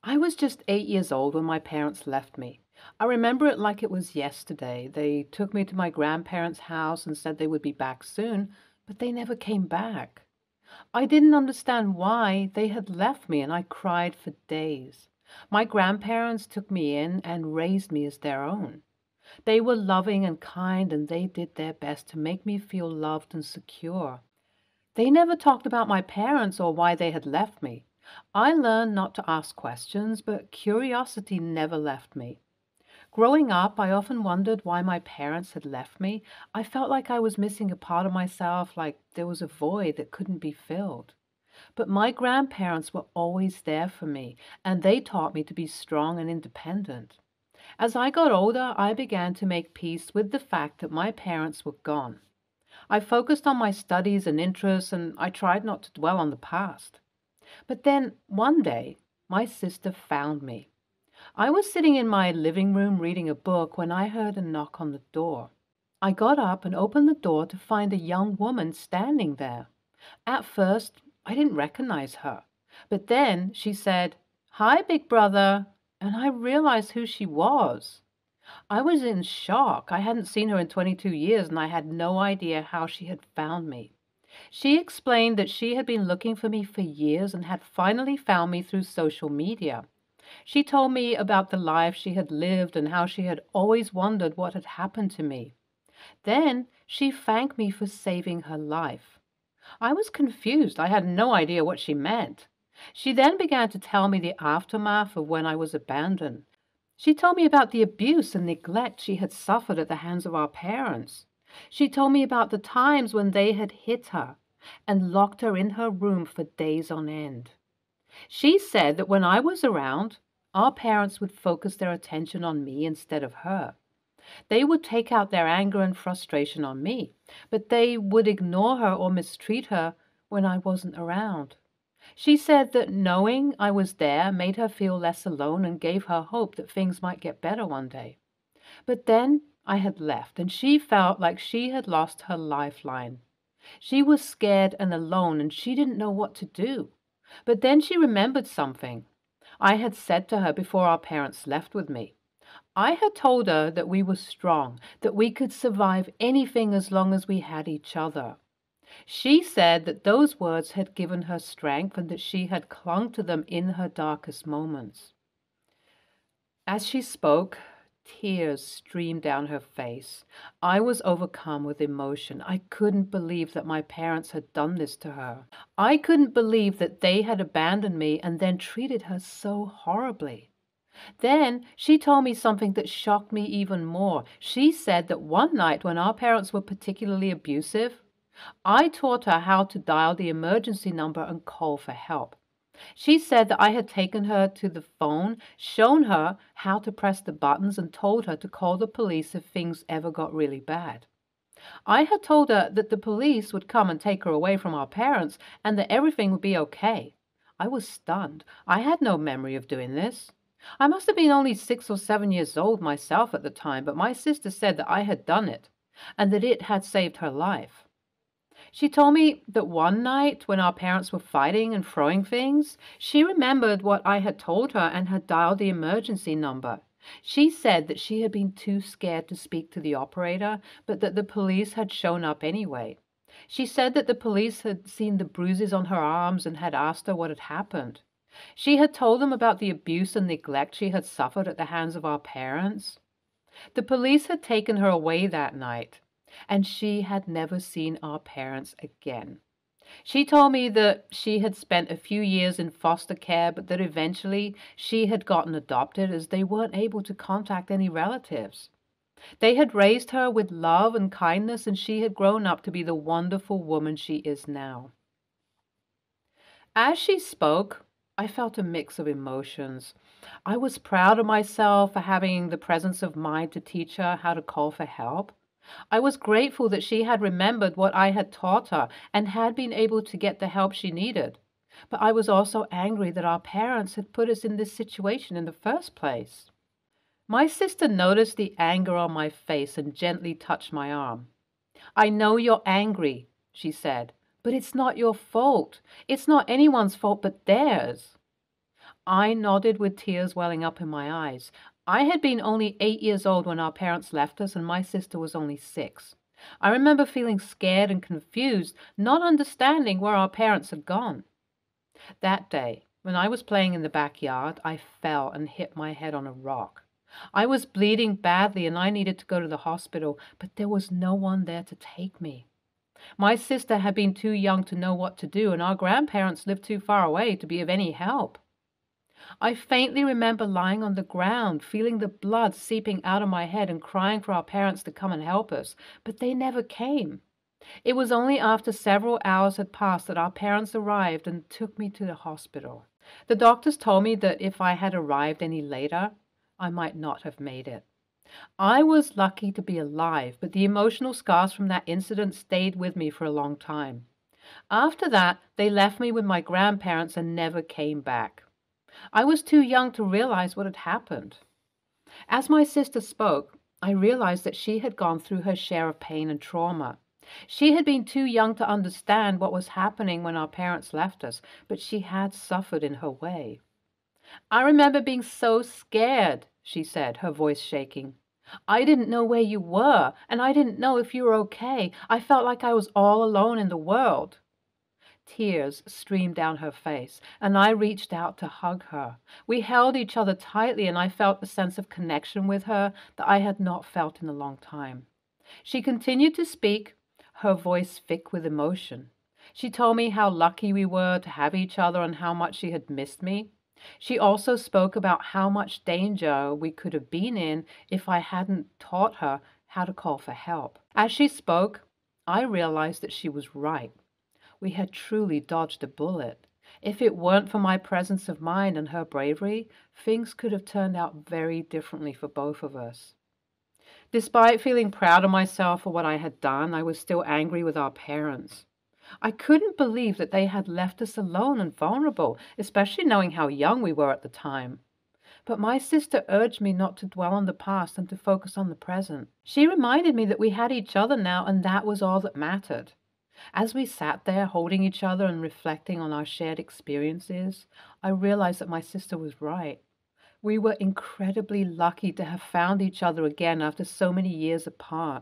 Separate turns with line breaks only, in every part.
I was just 8 years old when my parents left me. I remember it like it was yesterday. They took me to my grandparents' house and said they would be back soon, but they never came back. I didn't understand why they had left me, and I cried for days. My grandparents took me in and raised me as their own. They were loving and kind, and they did their best to make me feel loved and secure. They never talked about my parents or why they had left me. I learned not to ask questions, but curiosity never left me. Growing up, I often wondered why my parents had left me. I felt like I was missing a part of myself, like there was a void that couldn't be filled. But my grandparents were always there for me, and they taught me to be strong and independent. As I got older, I began to make peace with the fact that my parents were gone. I focused on my studies and interests, and I tried not to dwell on the past. But then, one day, my sister found me. I was sitting in my living room reading a book when I heard a knock on the door. I got up and opened the door to find a young woman standing there. At first, I didn't recognize her. But then she said, "Hi, big brother," and I realized who she was. I was in shock. I hadn't seen her in 22 years, and I had no idea how she had found me. She explained that she had been looking for me for years and had finally found me through social media. She told me about the life she had lived and how she had always wondered what had happened to me. Then she thanked me for saving her life. I was confused. I had no idea what she meant. She then began to tell me the aftermath of when I was abandoned. She told me about the abuse and neglect she had suffered at the hands of our parents. She told me about the times when they had hit her and locked her in her room for days on end. She said that when I was around, our parents would focus their attention on me instead of her. They would take out their anger and frustration on me, but they would ignore her or mistreat her when I wasn't around. She said that knowing I was there made her feel less alone and gave her hope that things might get better one day. But then I had left, and she felt like she had lost her lifeline. She was scared and alone, and she didn't know what to do. But then she remembered something I had said to her before our parents left with me. I had told her that we were strong, that we could survive anything as long as we had each other. She said that those words had given her strength and that she had clung to them in her darkest moments. As she spoke, tears streamed down her face. I was overcome with emotion. I couldn't believe that my parents had done this to her. I couldn't believe that they had abandoned me and then treated her so horribly. Then she told me something that shocked me even more. She said that one night when our parents were particularly abusive, I taught her how to dial the emergency number and call for help. She said that I had taken her to the phone, shown her how to press the buttons, and told her to call the police if things ever got really bad. I had told her that the police would come and take her away from our parents and that everything would be okay. I was stunned. I had no memory of doing this. I must have been only 6 or 7 years old myself at the time, but my sister said that I had done it and that it had saved her life. She told me that one night when our parents were fighting and throwing things, she remembered what I had told her and had dialed the emergency number. She said that she had been too scared to speak to the operator, but that the police had shown up anyway. She said that the police had seen the bruises on her arms and had asked her what had happened. She had told them about the abuse and neglect she had suffered at the hands of our parents. The police had taken her away that night, and she had never seen our parents again. She told me that she had spent a few years in foster care, but that eventually she had gotten adopted as they weren't able to contact any relatives. They had raised her with love and kindness, and she had grown up to be the wonderful woman she is now. As she spoke, I felt a mix of emotions. I was proud of myself for having the presence of mind to teach her how to call for help. I was grateful that she had remembered what I had taught her and had been able to get the help she needed. But I was also angry that our parents had put us in this situation in the first place. My sister noticed the anger on my face and gently touched my arm. "I know you're angry," she said, "but it's not your fault. It's not anyone's fault but theirs." I nodded with tears welling up in my eyes. I had been only 8 years old when our parents left us, and my sister was only 6. I remember feeling scared and confused, not understanding where our parents had gone. That day, when I was playing in the backyard, I fell and hit my head on a rock. I was bleeding badly and I needed to go to the hospital, but there was no one there to take me. My sister had been too young to know what to do, and our grandparents lived too far away to be of any help. I faintly remember lying on the ground, feeling the blood seeping out of my head and crying for our parents to come and help us, but they never came. It was only after several hours had passed that our parents arrived and took me to the hospital. The doctors told me that if I had arrived any later, I might not have made it. I was lucky to be alive, but the emotional scars from that incident stayed with me for a long time. After that, they left me with my grandparents and never came back. I was too young to realize what had happened. As my sister spoke, I realized that she had gone through her share of pain and trauma. She had been too young to understand what was happening when our parents left us, but she had suffered in her way. I remember being so scared, she said, her voice shaking. I didn't know where you were, and I didn't know if you were okay. I felt like I was all alone in the world. Tears streamed down her face, and I reached out to hug her. We held each other tightly, and I felt a sense of connection with her that I had not felt in a long time. She continued to speak, her voice thick with emotion. She told me how lucky we were to have each other and how much she had missed me. She also spoke about how much danger we could have been in if I hadn't taught her how to call for help. As she spoke, I realized that she was right. We had truly dodged a bullet. If it weren't for my presence of mind and her bravery, things could have turned out very differently for both of us. Despite feeling proud of myself for what I had done, I was still angry with our parents. I couldn't believe that they had left us alone and vulnerable, especially knowing how young we were at the time. But my sister urged me not to dwell on the past and to focus on the present. She reminded me that we had each other now, and that was all that mattered. As we sat there holding each other and reflecting on our shared experiences, I realized that my sister was right. We were incredibly lucky to have found each other again after so many years apart.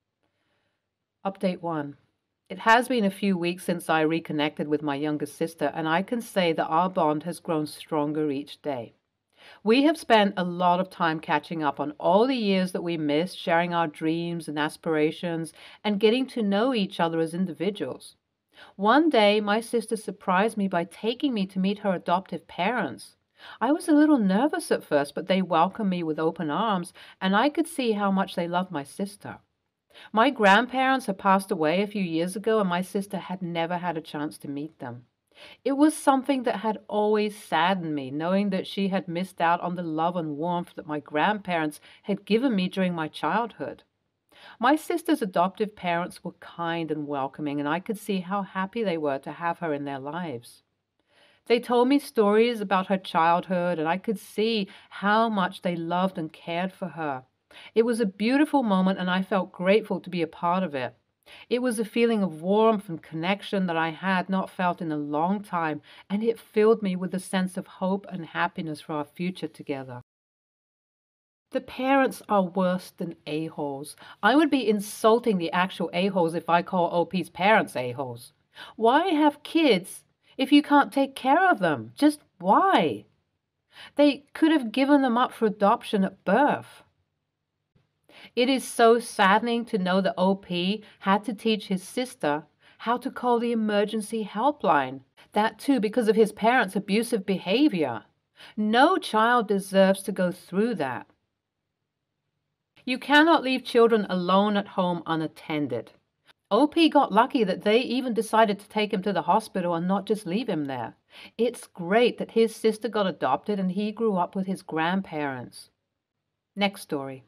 Update 1. It has been a few weeks since I reconnected with my younger sister, and I can say that our bond has grown stronger each day. We have spent a lot of time catching up on all the years that we missed, sharing our dreams and aspirations, and getting to know each other as individuals. One day, my sister surprised me by taking me to meet her adoptive parents. I was a little nervous at first, but they welcomed me with open arms, and I could see how much they loved my sister. My grandparents had passed away a few years ago, and my sister had never had a chance to meet them. It was something that had always saddened me, knowing that she had missed out on the love and warmth that my grandparents had given me during my childhood. My sister's adoptive parents were kind and welcoming, and I could see how happy they were to have her in their lives. They told me stories about her childhood, and I could see how much they loved and cared for her. It was a beautiful moment, and I felt grateful to be a part of it. It was a feeling of warmth and connection that I had not felt in a long time, and it filled me with a sense of hope and happiness for our future together. The parents are worse than a-holes. I would be insulting the actual a-holes if I call OP's parents a-holes. Why have kids if you can't take care of them? Just why? They could have given them up for adoption at birth. It is so saddening to know that OP had to teach his sister how to call the emergency helpline. That too because of his parents' abusive behavior. No child deserves to go through that. You cannot leave children alone at home unattended. OP got lucky that they even decided to take him to the hospital and not just leave him there. It's great that his sister got adopted and he grew up with his grandparents. Next story.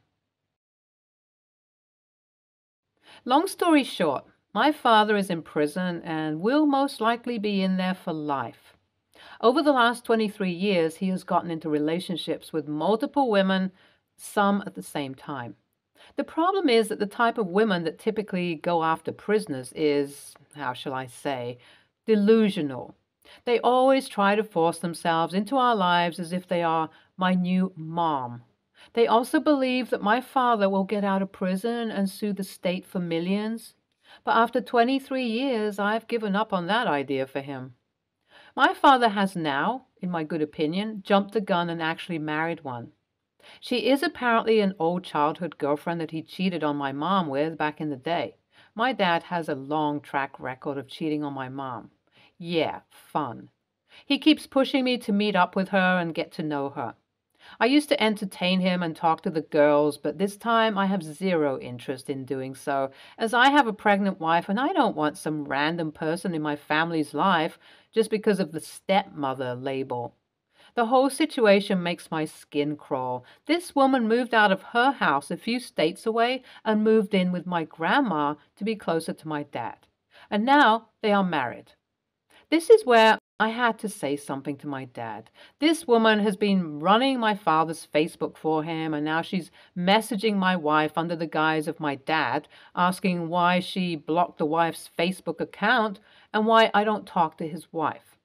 Long story short, my father is in prison and will most likely be in there for life. Over the last 23 years, he has gotten into relationships with multiple women, some at the same time. The problem is that the type of women that typically go after prisoners is, how shall I say, delusional. They always try to force themselves into our lives as if they are my new mom. They also believe that my father will get out of prison and sue the state for millions. But after 23 years, I've given up on that idea for him. My father has now, in my good opinion, jumped the gun and actually married one. She is apparently an old childhood girlfriend that he cheated on my mom with back in the day. My dad has a long track record of cheating on my mom. Yeah, fun. He keeps pushing me to meet up with her and get to know her. I used to entertain him and talk to the girls, but this time I have zero interest in doing so, as I have a pregnant wife and I don't want some random person in my family's life just because of the stepmother label. The whole situation makes my skin crawl. This woman moved out of her house a few states away and moved in with my grandma to be closer to my dad. And now they are married. This is where I had to say something to my dad. This woman has been running my father's Facebook for him, and now she's messaging my wife under the guise of my dad, asking why she blocked the wife's Facebook account and why I don't talk to his wife.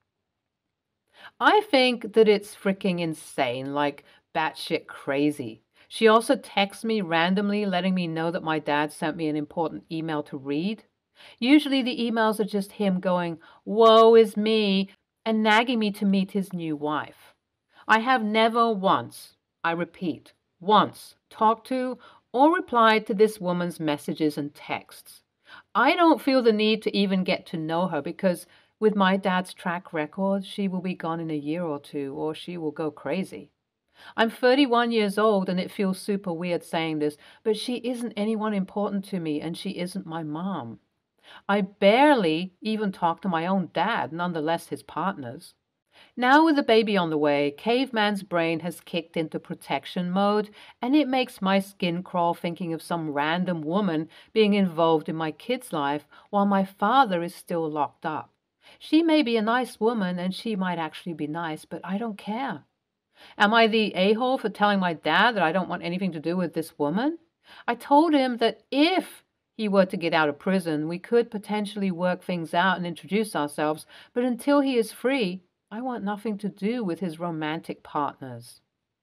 I think that it's freaking insane, like batshit crazy. She also texts me randomly, letting me know that my dad sent me an important email to read. Usually the emails are just him going, "Woe is me," and nagging me to meet his new wife. I have never once, I repeat, once talked to or replied to this woman's messages and texts. I don't feel the need to even get to know her because with my dad's track record, she will be gone in a year or two, or she will go crazy. I'm 31 years old and it feels super weird saying this, but she isn't anyone important to me and she isn't my mom. I barely even talk to my own dad, nonetheless his partners. Now with a baby on the way, caveman's brain has kicked into protection mode, and it makes my skin crawl thinking of some random woman being involved in my kid's life while my father is still locked up. She may be a nice woman, and she might actually be nice, but I don't care. Am I the a-hole for telling my dad that I don't want anything to do with this woman? I told him that if he were to get out of prison, we could potentially work things out and introduce ourselves, but until he is free, I want nothing to do with his romantic partners.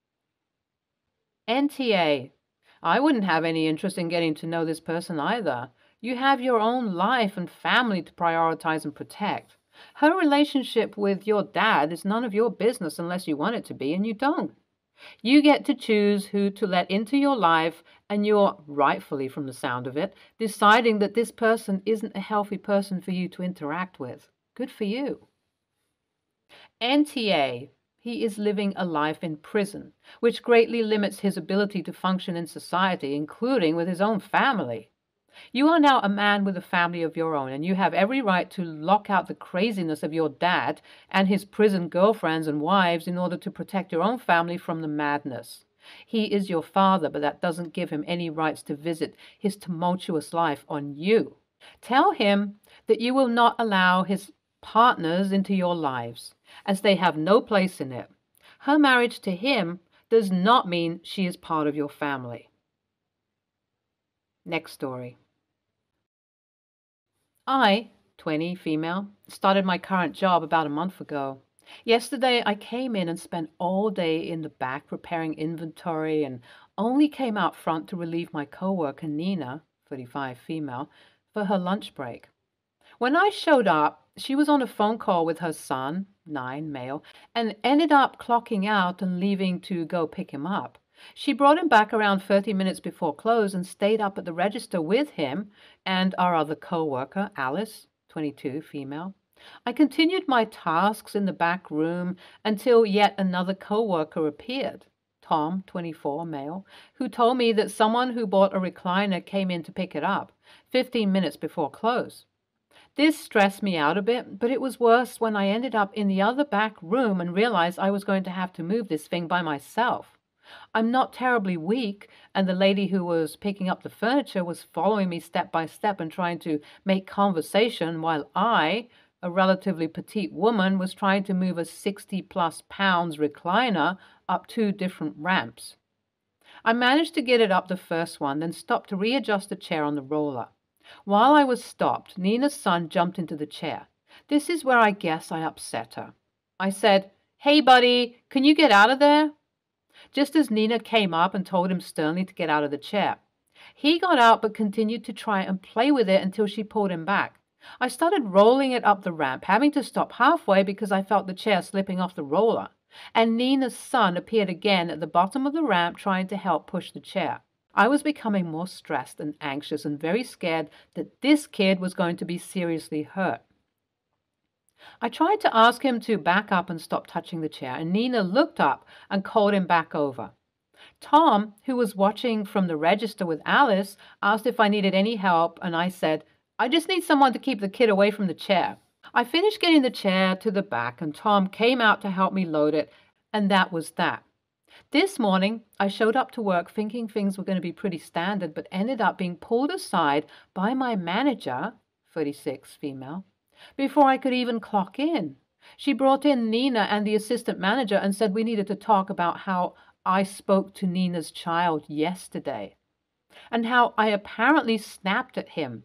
NTA. I wouldn't have any interest in getting to know this person either. You have your own life and family to prioritize and protect. Her relationship with your dad is none of your business unless you want it to be, and you don't. You get to choose who to let into your life, and you're, rightfully from the sound of it, deciding that this person isn't a healthy person for you to interact with. Good for you. NTA. He is living a life in prison, which greatly limits his ability to function in society, including with his own family. You are now a man with a family of your own, and you have every right to lock out the craziness of your dad and his prison girlfriends and wives in order to protect your own family from the madness. He is your father, but that doesn't give him any rights to visit his tumultuous life on you. Tell him that you will not allow his partners into your lives, as they have no place in it. Her marriage to him does not mean she is part of your family. Next story. I, 20, female, started my current job about a month ago. Yesterday, I came in and spent all day in the back preparing inventory and only came out front to relieve my coworker, Nina, 35, female, for her lunch break. When I showed up, she was on a phone call with her son, 9, male, and ended up clocking out and leaving to go pick him up. She brought him back around 30 minutes before close and stayed up at the register with him and our other co-worker, Alice, 22, female. I continued my tasks in the back room until yet another co-worker appeared, Tom, 24, male, who told me that someone who bought a recliner came in to pick it up 15 minutes before close. This stressed me out a bit, but it was worse when I ended up in the other back room and realized I was going to have to move this thing by myself. I'm not terribly weak, and the lady who was picking up the furniture was following me step by step and trying to make conversation while I, a relatively petite woman, was trying to move a 60-plus pounds recliner up 2 different ramps. I managed to get it up the first one, then stopped to readjust the chair on the roller. While I was stopped, Nina's son jumped into the chair. This is where I guess I upset her. I said, "Hey, buddy, can you get out of there?" Just as Nina came up and told him sternly to get out of the chair. He got out but continued to try and play with it until she pulled him back. I started rolling it up the ramp, having to stop halfway because I felt the chair slipping off the roller. And Nina's son appeared again at the bottom of the ramp trying to help push the chair. I was becoming more stressed and anxious and very scared that this kid was going to be seriously hurt. I tried to ask him to back up and stop touching the chair, and Nina looked up and called him back over. Tom, who was watching from the register with Alice, asked if I needed any help, and I said, "I just need someone to keep the kid away from the chair." I finished getting the chair to the back, and Tom came out to help me load it, and that was that. This morning, I showed up to work thinking things were going to be pretty standard, but ended up being pulled aside by my manager, 36 female, before I could even clock in. She brought in Nina and the assistant manager and said we needed to talk about how I spoke to Nina's child yesterday and how I apparently snapped at him.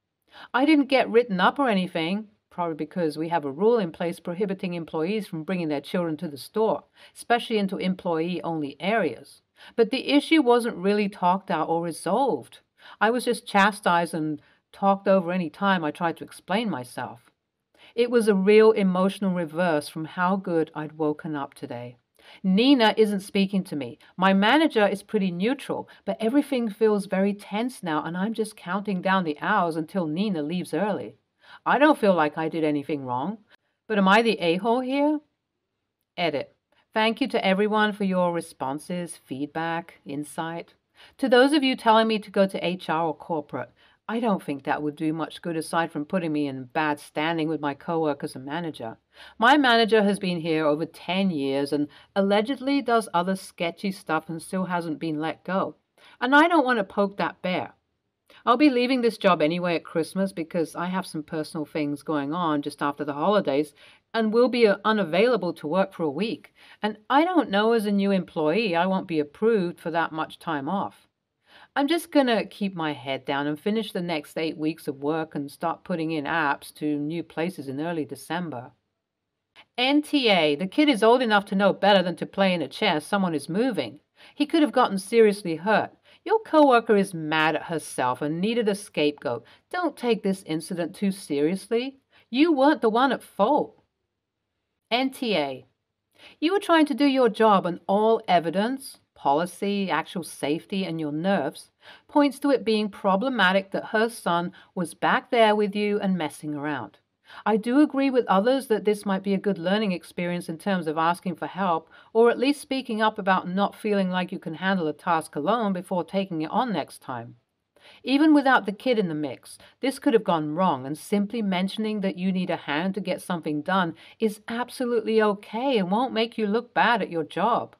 I didn't get written up or anything, probably because we have a rule in place prohibiting employees from bringing their children to the store, especially into employee-only areas. But the issue wasn't really talked out or resolved. I was just chastised and talked over any time I tried to explain myself. It was a real emotional reverse from how good I'd woken up today. Nina isn't speaking to me. My manager is pretty neutral, but everything feels very tense now, and I'm just counting down the hours until Nina leaves early. I don't feel like I did anything wrong, but am I the a-hole here? Edit. Thank you to everyone for your responses, feedback, insight. To those of you telling me to go to HR or corporate, I don't think that would do much good aside from putting me in bad standing with my coworkers and manager. My manager has been here over 10 years and allegedly does other sketchy stuff and still hasn't been let go. And I don't want to poke that bear. I'll be leaving this job anyway at Christmas because I have some personal things going on just after the holidays and will be unavailable to work for a week. And I don't know as a new employee I won't be approved for that much time off. I'm just going to keep my head down and finish the next 8 weeks of work and start putting in apps to new places in early December. NTA, the kid is old enough to know better than to play in a chair someone is moving. He could have gotten seriously hurt. Your coworker is mad at herself and needed a scapegoat. Don't take this incident too seriously. You weren't the one at fault. NTA, you were trying to do your job and all evidence, policy, actual safety, and your nerves points to it being problematic that her son was back there with you and messing around. I do agree with others that this might be a good learning experience in terms of asking for help, or at least speaking up about not feeling like you can handle a task alone before taking it on next time. Even without the kid in the mix, this could have gone wrong, and simply mentioning that you need a hand to get something done is absolutely okay and won't make you look bad at your job.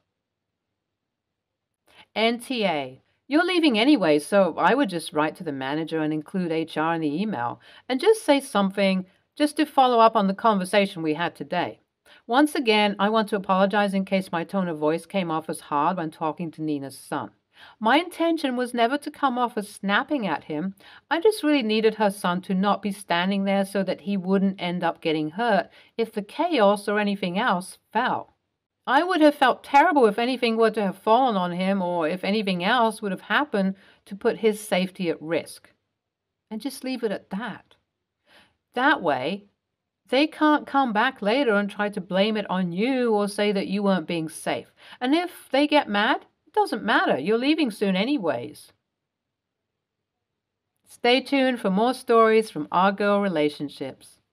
NTA. You're leaving anyway, so I would just write to the manager and include HR in the email and just say something just to follow up on the conversation we had today. Once again, I want to apologize in case my tone of voice came off as hard when talking to Nina's son. My intention was never to come off as snapping at him. I just really needed her son to not be standing there so that he wouldn't end up getting hurt if the chaos or anything else fell. I would have felt terrible if anything were to have fallen on him or if anything else would have happened to put his safety at risk. And just leave it at that. That way, they can't come back later and try to blame it on you or say that you weren't being safe. And if they get mad, it doesn't matter. You're leaving soon anyways. Stay tuned for more stories from Our Girl Relationships.